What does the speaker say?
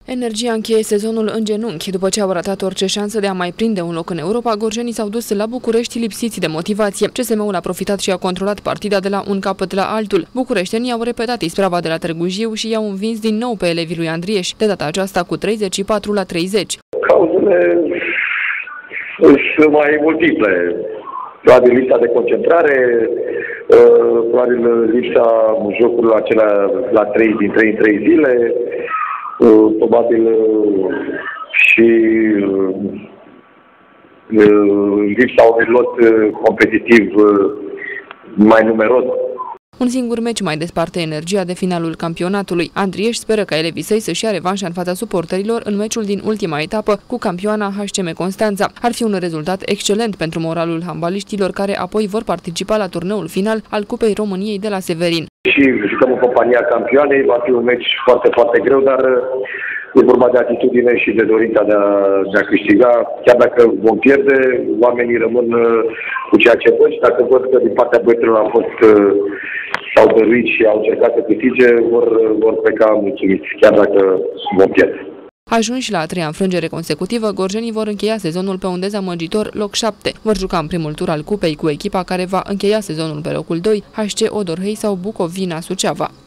Energia încheie sezonul în genunchi. După ce au ratat orice șansă de a mai prinde un loc în Europa, gorjenii s-au dus la București lipsiți de motivație. CSM-ul a profitat și a controlat partida de la un capăt la altul. Bucureștenii au repetat isprava de la Târgu Jiu și i-au învins din nou pe elevii lui Andrieș, de data aceasta cu 34-30. Cauzele sunt mai multiple. Probabil lipsa de concentrare, probabil lipsa jocurilor acelea la 3 din 3 în 3 zile, probabil și lipsa unui lot competitiv mai numeros. Un singur meci mai desparte energia de finalul campionatului. Andrieș speră ca elevii săi să-și ia revanșa în fața suporterilor în meciul din ultima etapă cu campioana HCM Constanța. Ar fi un rezultat excelent pentru moralul handbaliștilor care apoi vor participa la turneul final al Cupei României de la Severin. Și jucăm în compania campioanei, va fi un meci foarte, foarte greu, dar e vorba de atitudine și de dorința de a câștiga. Chiar dacă vom pierde, oamenii rămân cu ceea ce văd și dacă văd că din partea băieților s-au dăruit și au încercat să câștige, vor pleca mulțumiți, chiar dacă vom pierde. Ajunși la a treia înfrângere consecutivă, gorjenii vor încheia sezonul pe un dezamăgitor loc 7. Vor juca în primul tur al cupei cu echipa care va încheia sezonul pe locul 2, HC Odorhei sau Bucovina Suceava.